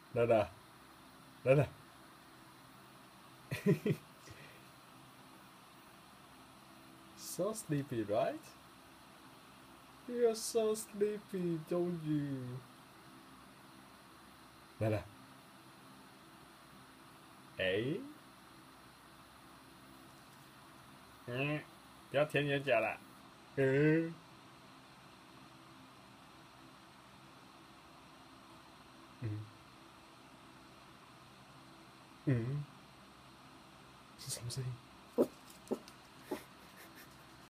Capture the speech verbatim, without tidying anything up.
来了，来了。So sleepy, right? You're so sleepy, don't you? 来了，哎，嗯，不要舔眼角了。嗯嗯嗯，是什么声音？